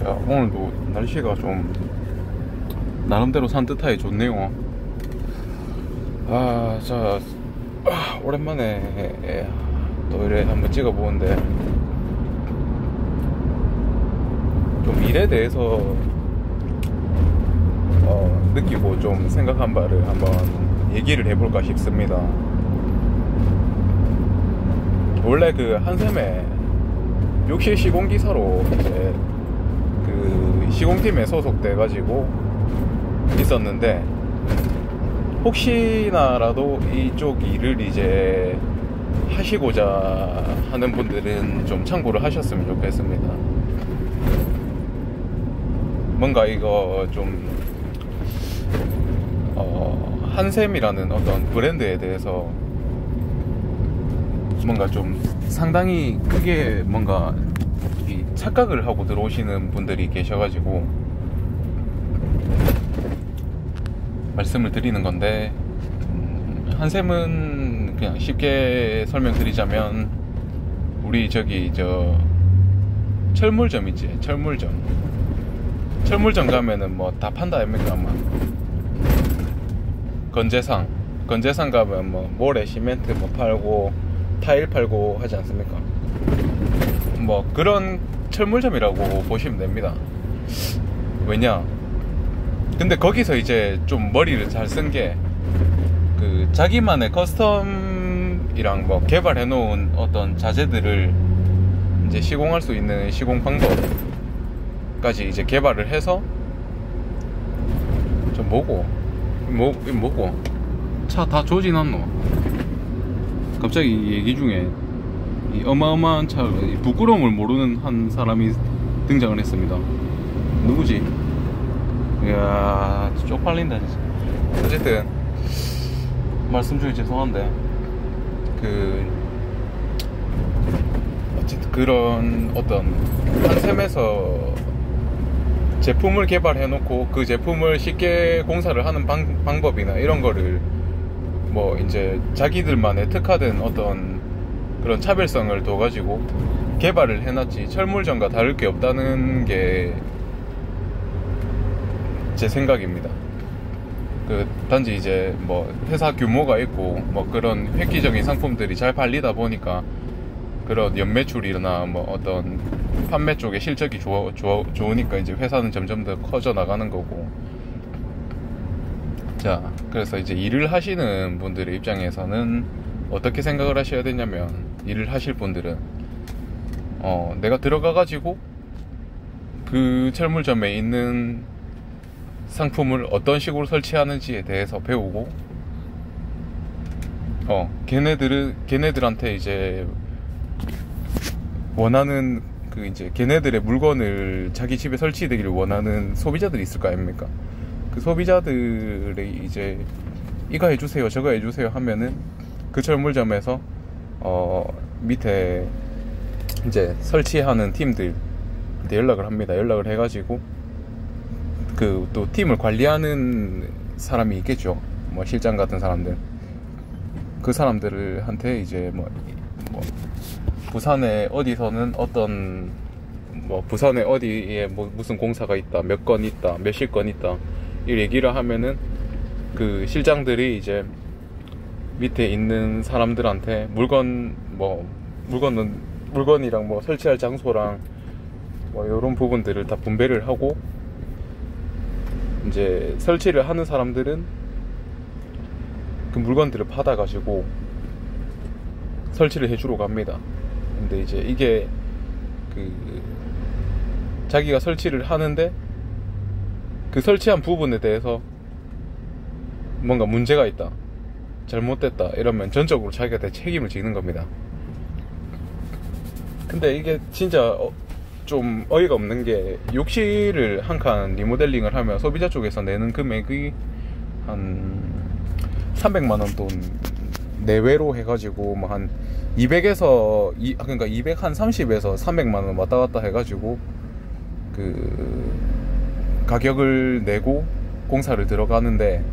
자, 오늘도 날씨가 좀 나름대로 산뜻하게 좋네요. 오랜만에 또 이래 한번 찍어보는데 좀 일에 대해서 느끼고 좀 생각한 바를 한번 얘기를 해볼까 싶습니다. 원래 그 한샘에 욕실 시공기사로 이제 그 시공팀에 소속돼가지고 있었는데, 혹시나라도 이쪽 일을 이제 하시고자 하는 분들은 좀 참고를 하셨으면 좋겠습니다. 뭔가 이거 좀 한샘이라는 어떤 브랜드에 대해서 뭔가 좀 상당히 크게 뭔가 이 착각을 하고 들어오시는 분들이 계셔가지고 말씀을 드리는 건데, 한샘은 그냥 쉽게 설명드리자면 우리 저기 철물점 있지, 철물점 가면은 뭐 다 판다 아닙니까? 아마 건재상 가면 뭐 모래 시멘트 뭐 팔고 타일 팔고 하지 않습니까? 뭐 그런 철물점이라고 보시면 됩니다. 왜냐? 근데 거기서 이제 좀 머리를 잘 쓴 게 그 자기만의 커스텀이랑 뭐 개발해 놓은 어떤 자재들을 이제 시공할 수 있는 시공 방법까지 이제 개발을 해서 좀 뭐고 차 다 조진않노? 갑자기 얘기 쪽에 이 어마어마한 차, 부끄러움을 모르는 한 사람이 등장을 했습니다. 누구지? 이야, 쪽팔린다 진짜. 어쨌든 말씀 중에 죄송한데 어쨌든 그런 어떤 한샘에서 제품을 개발해 놓고 그 제품을 쉽게 공사를 하는 방법이나 이런 거를 뭐 이제 자기들만의 특화된 어떤 그런 차별성을 둬가지고 개발을 해놨지, 철물점과 다를 게 없다는 게 제 생각입니다. 단지 이제 뭐 회사 규모가 있고 뭐 그런 획기적인 상품들이 잘 팔리다 보니까 그런 연매출이나 뭐 어떤 판매 쪽에 실적이 좋으니까 이제 회사는 점점 더 커져 나가는 거고. 자, 그래서 이제 일을 하시는 분들의 입장에서는 어떻게 생각을 하셔야 되냐면, 일을 하실 분들은 내가 들어가가지고 그 철물점에 있는 상품을 어떤 식으로 설치하는지에 대해서 배우고, 걔네들한테 이제 원하는 이제 걔네들의 물건을 자기 집에 설치되기를 원하는 소비자들이 있을 거 아닙니까? 그 소비자들이 이제 이거 해주세요 저거 해주세요 하면은 그 철물점에서 밑에 이제 설치하는 팀들한테 연락을 합니다. 연락을 해가지고 또 팀을 관리하는 사람이 있겠죠. 뭐 실장 같은 사람들, 그 사람들한테 이제 뭐 부산에 어디서는 부산에 어디에 무슨 공사가 있다, 몇 건 있다, 몇십 건 있다, 이 얘기를 하면은 그 실장들이 이제 밑에 있는 사람들한테 물건이랑 뭐 설치할 장소랑 뭐 이런 부분들을 다 분배를 하고, 이제 설치를 하는 사람들은 그 물건들을 받아가지고 설치를 해주러 갑니다. 근데 이제 이게 자기가 설치를 하는데 그 설치한 부분에 대해서 뭔가 문제가 있다, 잘못됐다 이러면 전적으로 자기가 다 책임을 지는 겁니다. 근데 이게 진짜 좀 어이가 없는 게, 욕실을 한 칸 리모델링을 하면 소비자 쪽에서 내는 금액이 한 300만원 돈 내외로 해가지고 뭐 한 200에서 그러니까 230에서 300만원 왔다 갔다 해가지고 그 가격을 내고 공사를 들어가는데,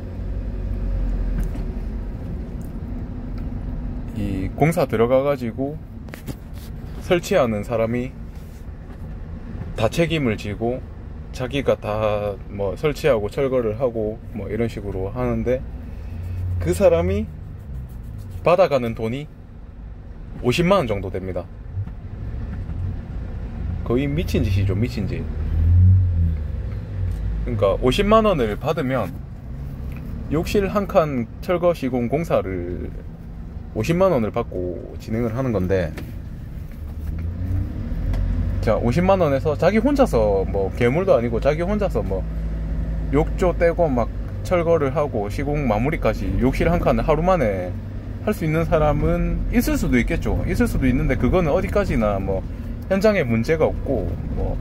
이 공사 들어가가지고 설치하는 사람이 다 책임을 지고 자기가 다 뭐 설치하고 철거를 하고 뭐 이런 식으로 하는데, 그 사람이 받아가는 돈이 50만원 정도 됩니다. 거의 미친 짓이죠, 미친 짓. 그러니까 50만원을 받으면 욕실 한 칸 철거 시공 공사를 50만원을 받고 진행을 하는 건데, 자, 50만원에서 자기 혼자서 뭐 괴물도 아니고 자기 혼자서 뭐 욕조 떼고 막 철거를 하고 시공 마무리까지 욕실 한 칸을 하루 만에 할 수 있는 사람은 있을 수도 있겠죠. 있을 수도 있는데, 그거는 어디까지나 뭐 현장에 문제가 없고 뭐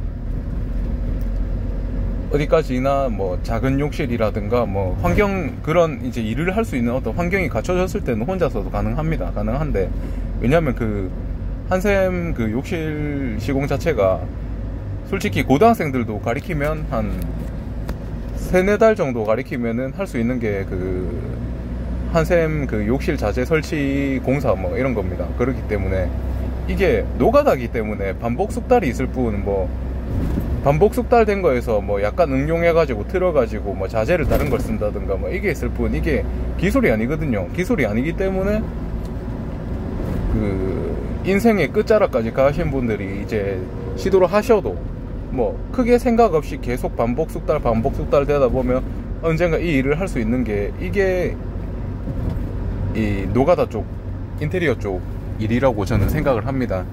어디까지나 뭐 작은 욕실이라든가 뭐 환경, 그런 이제 일을 할 수 있는 어떤 환경이 갖춰졌을 때는 혼자서도 가능합니다. 가능한데, 왜냐면 그 한샘 그 욕실 시공 자체가 솔직히 고등학생들도 가리키면 한 3-4달 정도 가리키면은 할 수 있는 게 그 한샘 그 욕실 자재 설치 공사 뭐 이런 겁니다. 그렇기 때문에 이게 노가다기 때문에 반복 숙달이 있을 뿐, 뭐 반복 숙달된 거에서 뭐 약간 응용해가지고 틀어가지고 뭐 자재를 다른 걸 쓴다든가 뭐 이게 있을 뿐, 이게 기술이 아니거든요. 기술이 아니기 때문에 그 인생의 끝자락까지 가신 분들이 이제 시도를 하셔도 뭐 크게 생각 없이 계속 반복 숙달 되다 보면 언젠가 이 일을 할 수 있는 게, 이게 이 노가다 쪽, 인테리어 쪽 일이라고 저는 생각을 합니다.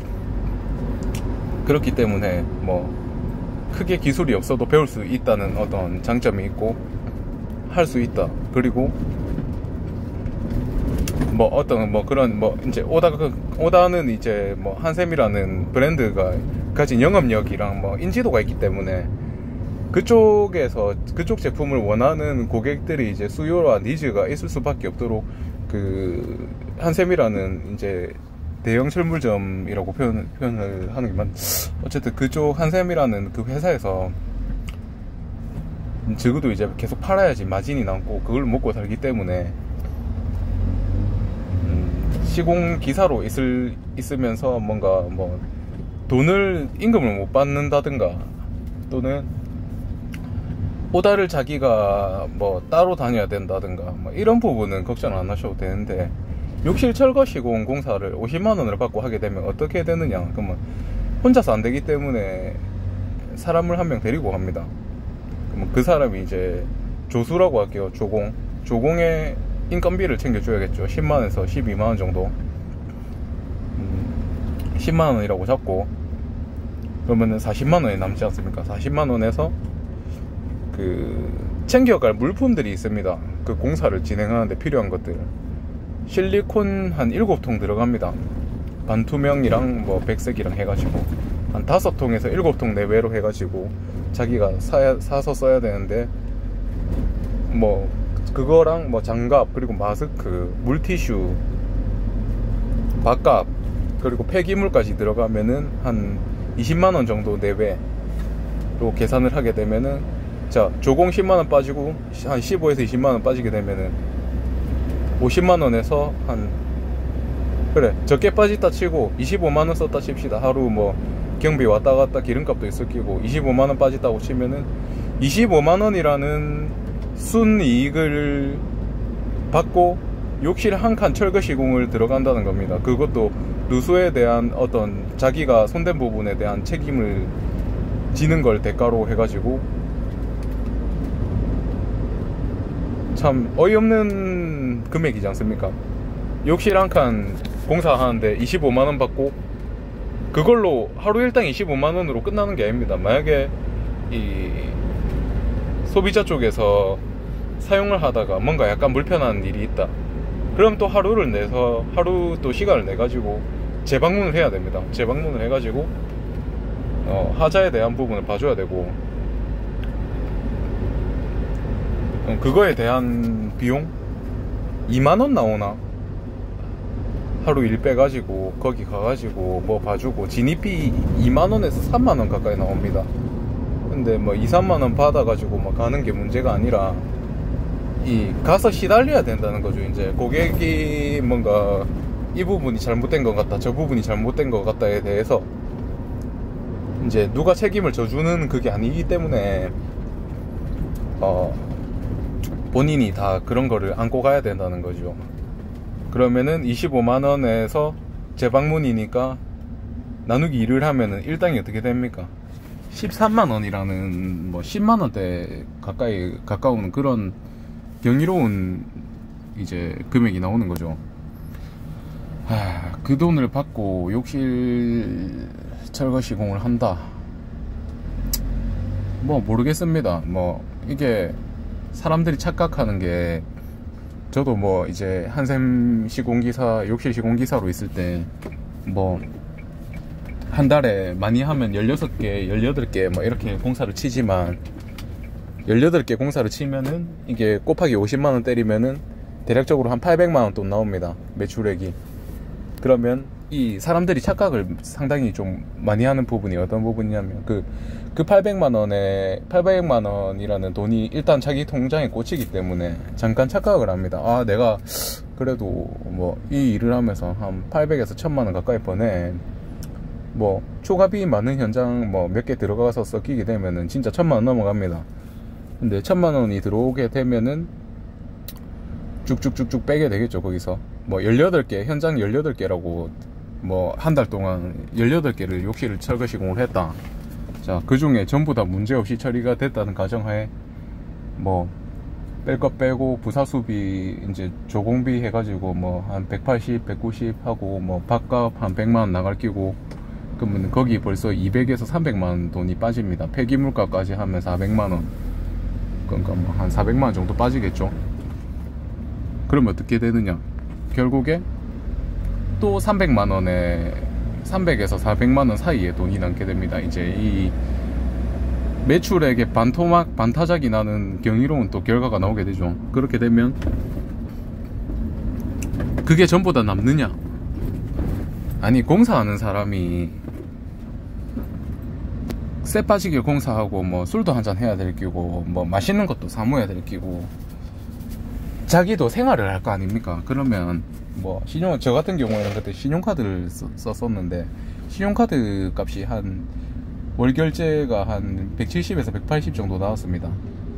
그렇기 때문에 뭐 크게 기술이 없어도 배울 수 있다는 어떤 장점이 있고, 할 수 있다. 그리고 뭐 어떤 뭐 그런 뭐 이제 오다는 이제 뭐 한샘이라는 브랜드가 가진 영업력이랑 뭐 인지도가 있기 때문에 그쪽에서 그쪽 제품을 원하는 고객들이 이제 수요와 니즈가 있을 수밖에 없도록, 그 한샘이라는 이제 대형 철물점이라고 표현을 하는 게 맞. 어쨌든 그쪽 한샘이라는 그 회사에서 적어도 이제 계속 팔아야지 마진이 남고 그걸 먹고 살기 때문에 시공 기사로 있으면서 뭔가 뭐 돈을 임금을 못 받는다든가, 또는 오다를 자기가 뭐 따로 다녀야 된다든가 뭐 이런 부분은 걱정 안 하셔도 되는데, 욕실 철거 시공 공사를 50만원을 받고 하게 되면 어떻게 되느냐. 그러면 혼자서 안 되기 때문에 사람을 한 명 데리고 갑니다. 그러면 그 사람이 이제 조수라고 할게요. 조공의 인건비를 챙겨줘야겠죠. 10만원에서 12만원 정도. 10만원이라고 잡고, 그러면은 40만원이 남지 않습니까? 40만원에서 그 챙겨갈 물품들이 있습니다. 그 공사를 진행하는데 필요한 것들. 실리콘 한 7통 들어갑니다. 반투명이랑 뭐 백색이랑 해가지고 한 5통에서 7통 내외로 해가지고 자기가 사서 써야 되는데, 뭐 그거랑 뭐 장갑, 그리고 마스크, 물티슈, 밥값, 그리고 폐기물까지 들어가면은 한 20만원 정도 내외로 계산을 하게 되면은, 자, 조공 10만원 빠지고 한 15에서 20만원 빠지게 되면은 50만원에서 한, 그래 적게 빠졌다 치고 25만원 썼다 칩시다. 하루 뭐 경비 왔다 갔다 기름값도 있을 끼고 25만원 빠졌다고 치면은 25만원이라는 순이익을 받고 욕실 한 칸 철거 시공을 들어간다는 겁니다. 그것도 누수에 대한 어떤 자기가 손댄 부분에 대한 책임을 지는 걸 대가로 해가지고, 참 어이없는 금액이지 않습니까? 욕실 한 칸 공사하는데 25만원 받고 그걸로 하루 일당 25만원으로 끝나는 게 아닙니다. 만약에 이 소비자 쪽에서 사용을 하다가 뭔가 약간 불편한 일이 있다, 그럼 또 하루를 내서, 하루 또 시간을 내가지고 재방문을 해야 됩니다. 재방문을 해가지고 하자에 대한 부분을 봐줘야 되고, 그거에 대한 비용 2만원 나오나? 하루 일 빼가지고 거기 가가지고 뭐 봐주고 진입비 2만원에서 3만원 가까이 나옵니다. 근데 뭐 2-3만원 받아가지고 뭐 가는 게 문제가 아니라, 이 가서 시달려야 된다는 거죠. 이제 고객이 뭔가 이 부분이 잘못된 것 같다, 저 부분이 잘못된 것 같다에 대해서 이제 누가 책임을 져주는 그게 아니기 때문에 본인이 다 그런 거를 안고 가야 된다는 거죠. 그러면은 25만원에서 재방문이니까 나누기 2를 하면은 일당이 어떻게 됩니까? 13만원이라는 뭐 10만원대 가까이 가까운 그런 경이로운 이제 금액이 나오는 거죠. 그 돈을 받고 욕실 철거 시공을 한다. 뭐 모르겠습니다. 뭐 이게 사람들이 착각하는 게, 저도 뭐 이제 한샘 시공기사, 욕실 시공기사로 있을 때 뭐 한 달에 많이 하면 16개, 18개 뭐 이렇게 공사를 치지만, 18개 공사를 치면은 이게 곱하기 50만원 때리면은 대략적으로 한 800만원 돈 나옵니다, 매출액이. 그러면 이 사람들이 착각을 상당히 좀 많이 하는 부분이 어떤 부분이냐면, 그 800만원이라는 돈이 일단 자기 통장에 꽂히기 때문에 잠깐 착각을 합니다. 아, 내가 그래도 뭐 이 일을 하면서 한 800에서 1000만원 가까이 버네. 뭐 초과비 많은 현장 뭐 몇 개 들어가서 섞이게 되면은 진짜 1000만원 넘어갑니다. 근데 1000만원이 들어오게 되면은 쭉쭉쭉쭉 빼게 되겠죠. 거기서 뭐 18개, 현장 18개라고 뭐 한 달 동안 18개를 욕실을 철거 시공을 했다. 자, 그 중에 전부 다 문제없이 처리가 됐다는 가정하에 뭐 뺄 거 빼고 부사수비 이제 조공비 해가지고 뭐 한 180, 190 하고 뭐 밥값 한 100만원 나갈 끼고, 그러면 거기 벌써 200에서 300만원 돈이 빠집니다. 폐기물가까지 하면 400만원, 그러니까 뭐 한 400만원 정도 빠지겠죠. 그러면 어떻게 되느냐, 결국에 또 300만원에 300에서 400만원 사이에 돈이 남게 됩니다. 이제 이 매출액의 반토막 반타작이 나는 경이로운 또 결과가 나오게 되죠. 그렇게 되면 그게 전부 다 남느냐? 아니, 공사하는 사람이 쎄 빠지게 공사하고 뭐 술도 한잔 해야 될 끼고 뭐 맛있는 것도 사 먹어야 될 끼고 자기도 생활을 할 거 아닙니까? 그러면 뭐 저 같은 경우에는 그때 신용카드를 썼었는데, 신용카드 값이 한 월 결제가 한 170에서 180 정도 나왔습니다.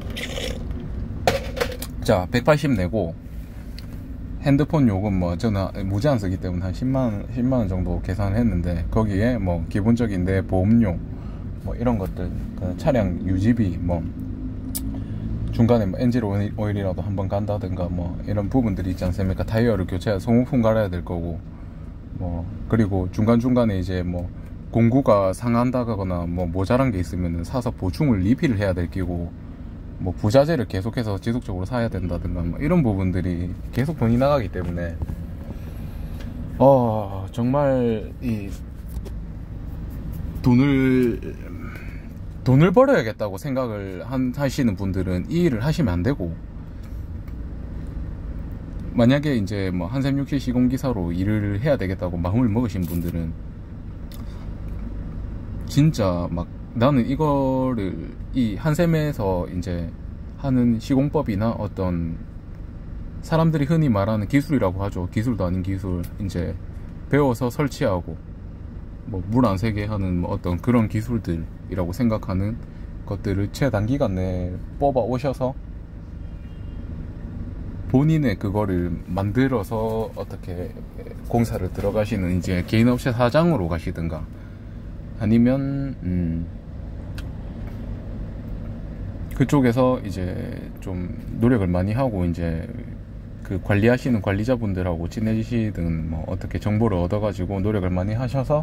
자, 180 내고 핸드폰 요금 뭐 저는 무제한 쓰기 때문에 한 10만원 정도 계산을 했는데, 거기에 뭐 기본적인 내 보험료 뭐 이런 것들, 그 차량 유지비, 뭐 중간에 뭐 엔진 오일이라도 한번 간다든가 뭐 이런 부분들이 있지 않습니까? 타이어를 교체해야 소모품 갈아야 될 거고, 뭐 그리고 중간중간에 이제 뭐 공구가 상한다거나 뭐 모자란 게 있으면 사서 보충을 리필을 해야 될 끼고, 뭐 부자재를 계속해서 지속적으로 사야 된다든가 뭐 이런 부분들이 계속 돈이 나가기 때문에 정말 이 돈을 벌어야겠다고 생각을 하시는 분들은 이 일을 하시면 안 되고, 만약에 이제 뭐 한샘 욕실 시공기사로 일을 해야 되겠다고 마음을 먹으신 분들은 진짜 막 나는 이거를 이 한샘에서 이제 하는 시공법이나 어떤 사람들이 흔히 말하는 기술이라고 하죠. 기술도 아닌 기술, 이제 배워서 설치하고 뭐 물 안 새게 하는 뭐 어떤 그런 기술들이라고 생각하는 것들을 최단기간 내에 뽑아 오셔서 본인의 그거를 만들어서 어떻게 공사를 들어가시는 이제 개인업체 사장으로 가시든가, 아니면 그쪽에서 이제 좀 노력을 많이 하고 이제 그 관리하시는 관리자분들하고 친해지시든 뭐 어떻게 정보를 얻어가지고 노력을 많이 하셔서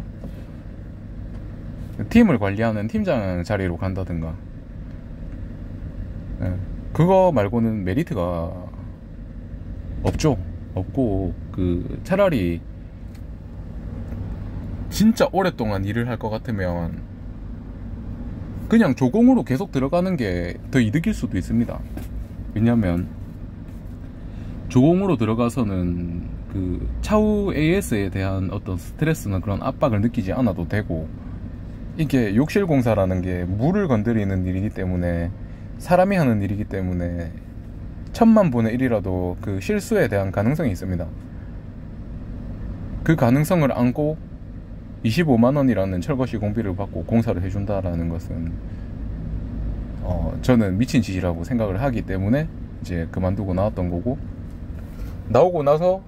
팀을 관리하는 팀장 자리로 간다든가. 그거 말고는 메리트가 없죠. 없고, 그 차라리 진짜 오랫동안 일을 할 것 같으면 그냥 조공으로 계속 들어가는 게 더 이득일 수도 있습니다. 왜냐면 조공으로 들어가서는 그 차후 AS에 대한 어떤 스트레스나 그런 압박을 느끼지 않아도 되고, 이게 욕실 공사라는 게 물을 건드리는 일이기 때문에, 사람이 하는 일이기 때문에 1000만분의 1이라도 그 실수에 대한 가능성이 있습니다. 그 가능성을 안고 25만원이라는 철거 시공비를 받고 공사를 해준다라는 것은 저는 미친 짓이라고 생각을 하기 때문에 이제 그만두고 나왔던 거고, 나오고 나서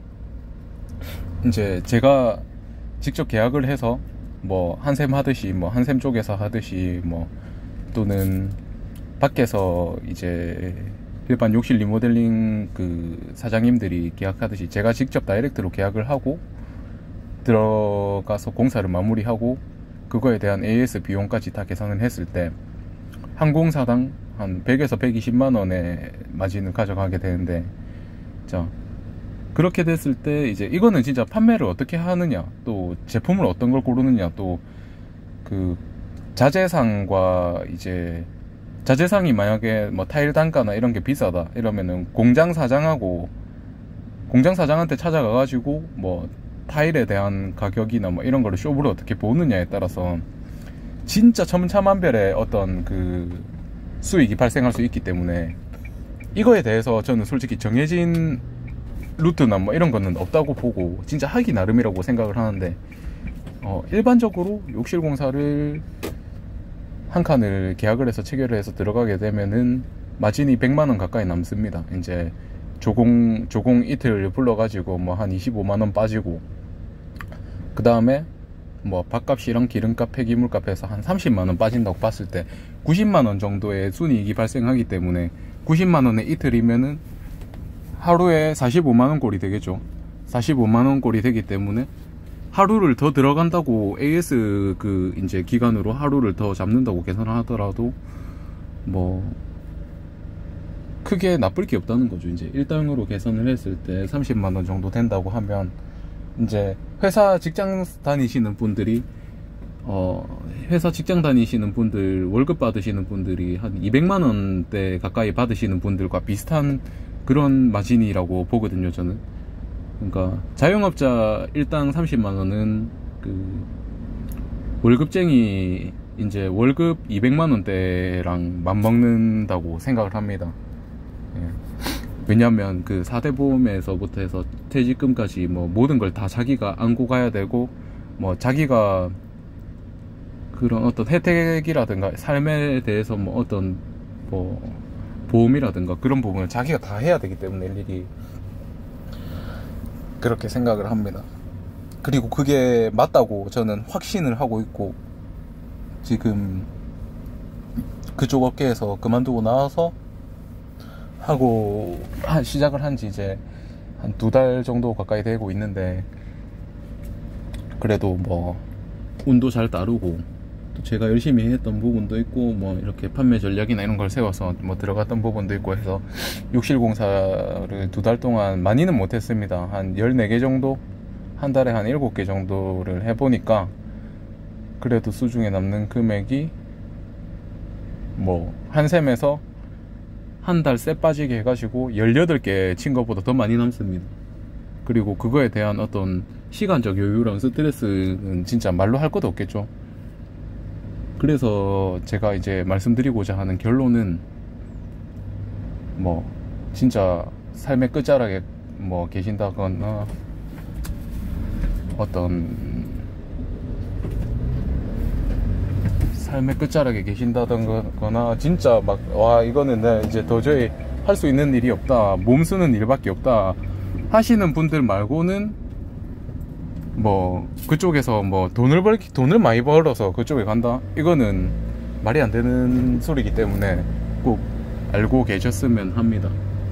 이제 제가 직접 계약을 해서 뭐 한샘 하듯이, 뭐 한샘 쪽에서 하듯이, 뭐 또는 밖에서 이제 일반 욕실 리모델링 그 사장님들이 계약하듯이 제가 직접 다이렉트로 계약을 하고 들어가서 공사를 마무리하고 그거에 대한 AS 비용까지 다 계산을 했을 때 한 공사당 한 100에서 120만원의 마진을 가져가게 되는데, 자, 그렇게 됐을 때 이제 이거는 진짜 판매를 어떻게 하느냐, 또 제품을 어떤 걸 고르느냐, 또 그 자재상과 이제 자재상이 만약에 뭐 타일 단가나 이런 게 비싸다 이러면은 공장 사장한테 찾아가가지고 뭐 타일에 대한 가격이나 뭐 이런 거를 쇼부를 어떻게 보느냐에 따라서 진짜 천차만별의 어떤 그 수익이 발생할 수 있기 때문에, 이거에 대해서 저는 솔직히 정해진 루트나 뭐 이런 거는 없다고 보고 진짜 하기 나름이라고 생각을 하는데, 일반적으로 욕실 공사를 한 칸을 계약을 해서 체결을 해서 들어가게 되면은 마진이 100만원 가까이 남습니다. 이제 조공 이틀 불러가지고 뭐 한 25만원 빠지고, 그 다음에 뭐 밥값이랑 기름값, 폐기물값 해서 한 30만원 빠진다고 봤을 때 90만원 정도의 순이익이 발생하기 때문에 90만원의 이틀이면은 하루에 45만원 꼴이 되겠죠. 45만원 꼴이 되기 때문에 하루를 더 들어간다고, AS 그 이제 기간으로 하루를 더 잡는다고 계산을 하더라도 뭐 크게 나쁠 게 없다는 거죠. 이제 일당으로 계산을 했을 때 30만원 정도 된다고 하면, 이제 회사 직장 다니시는 분들이 월급 받으시는 분들이 한 200만원대 가까이 받으시는 분들과 비슷한 그런 마진이라고 보거든요, 저는. 그러니까 자영업자 일당 30만원은 그 월급쟁이 이제 월급 200만원대랑 맞먹는다고 생각을 합니다. 예. 왜냐면 그 4대 보험에서부터 해서 퇴직금까지 뭐 모든 걸 다 자기가 안고 가야 되고, 뭐 자기가 그런 어떤 혜택이라든가 삶에 대해서 뭐 어떤 뭐 보험이라든가 그런 부분을 자기가 다 해야 되기 때문에 일일이 그렇게 생각을 합니다. 그리고 그게 맞다고 저는 확신을 하고 있고, 지금 그쪽 업계에서 그만두고 나와서 하고 시작을 한지 이제 한 2달 정도 가까이 되고 있는데, 그래도 뭐 운도 잘 따르고 또 제가 열심히 했던 부분도 있고, 뭐 이렇게 판매 전략이나 이런 걸 세워서 뭐 들어갔던 부분도 있고 해서 욕실 공사를 2달 동안 많이는 못했습니다. 한 14개 정도, 한 달에 한 7개 정도를 해보니까 그래도 수중에 남는 금액이 뭐 한샘에서 한 달 쎄 빠지게 해가지고 18개 친 것보다 더 많이 남습니다. 그리고 그거에 대한 어떤 시간적 여유랑 스트레스는 진짜 말로 할 것도 없겠죠. 그래서 제가 이제 말씀드리고자 하는 결론은, 뭐 진짜 삶의 끝자락에 뭐 계신다거나 어떤 삶의 끝자락에 계신다거나 진짜 막 와 이거는 내가 이제 도저히 할 수 있는 일이 없다, 몸 쓰는 일밖에 없다 하시는 분들 말고는, 뭐 그쪽에서 뭐 돈을 많이 벌어서 그쪽에 간다, 이거는 말이 안 되는 소리이기 때문에 꼭 알고 계셨으면 합니다.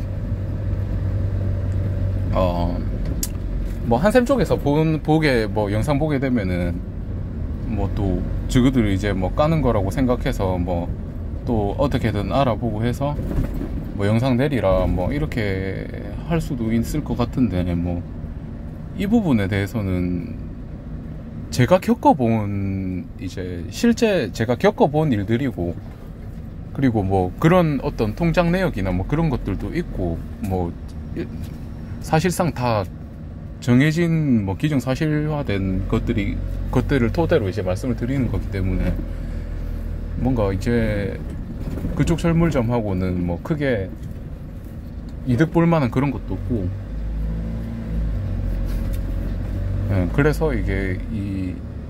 뭐 한샘 쪽에서 뭐 영상 보게 되면은 뭐 또 저그들 이제 뭐 까는 거라고 생각해서 뭐 또 어떻게든 알아보고 해서 뭐 영상 내리라 뭐 이렇게 할 수도 있을 것 같은데, 뭐 이 부분에 대해서는 제가 겪어본 이제 실제 제가 겪어본 일들이고, 그리고 뭐 그런 어떤 통장 내역이나 뭐 그런 것들도 있고, 뭐 사실상 다 정해진 뭐 기정 사실화된 것들을 토대로 이제 말씀을 드리는 거기 때문에, 뭔가 이제 그쪽 철물점하고는 뭐 크게 이득 볼 만한 그런 것도 없고, 그래서 이게 이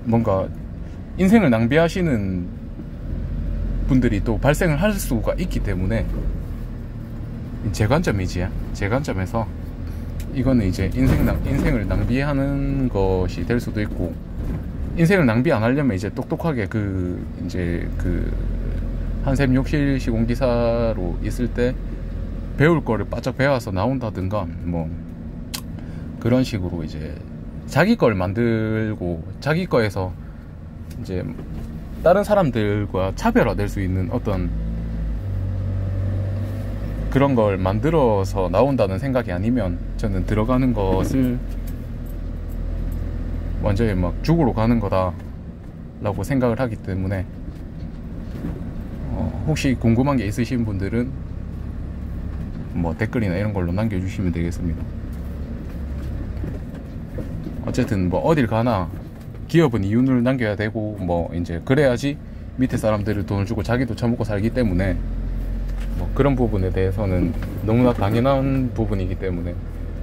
뭔가 인생을 낭비하시는 분들이 또 발생을 할 수가 있기 때문에, 제 관점이지, 제 관점에서 이거는 이제 인생을 낭비하는 것이 될 수도 있고, 인생을 낭비 안 하려면 이제 똑똑하게 한샘 욕실 시공기사로 있을 때 배울 거를 바짝 배워서 나온다든가, 뭐 그런 식으로 이제 자기 걸 만들고 자기 거에서 이제 다른 사람들과 차별화될 수 있는 어떤 그런 걸 만들어서 나온다는 생각이 아니면, 저는 들어가는 것을 완전히 막 죽으러 가는 거다 라고 생각을 하기 때문에, 혹시 궁금한 게 있으신 분들은 뭐 댓글이나 이런 걸로 남겨주시면 되겠습니다. 어쨌든 뭐 어딜 가나 기업은 이윤을 남겨야 되고, 뭐 이제 그래야지 밑에 사람들을 돈을 주고 자기도 처먹고 살기 때문에, 뭐 그런 부분에 대해서는 너무나 당연한 부분이기 때문에,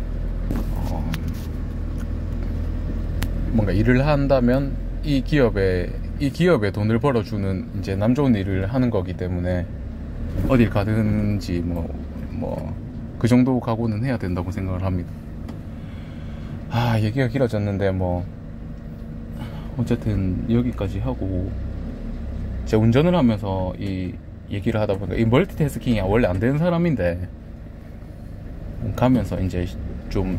뭔가 일을 한다면 이 기업에 돈을 벌어주는 이제 남 좋은 일을 하는 거기 때문에, 어딜 가든지 그 정도 각오는 해야 된다고 생각을 합니다. 얘기가 길어졌는데, 뭐 어쨌든 여기까지 하고, 제가 운전을 하면서 이 얘기를 하다 보니까, 이 멀티태스킹이 원래 안 되는 사람인데, 가면서 이제 좀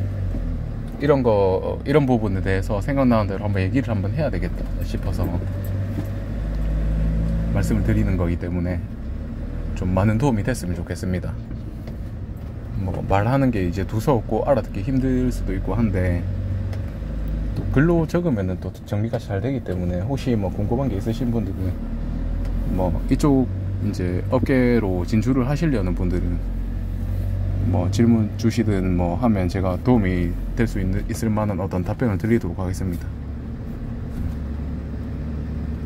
이런 부분에 대해서 생각나는 대로 한번 얘기를 한번 해야 되겠다 싶어서 말씀을 드리는 거기 때문에, 좀 많은 도움이 됐으면 좋겠습니다. 뭐 말하는 게 이제 두서없고 알아듣기 힘들 수도 있고 한데, 또 글로 적으면은 또 정리가 잘 되기 때문에, 혹시 뭐 궁금한 게 있으신 분들은, 뭐 이쪽 이제 업계로 진출을 하시려는 분들은 뭐 질문 주시든 뭐 하면 제가 도움이 될 수 있을 만한 어떤 답변을 드리도록 하겠습니다.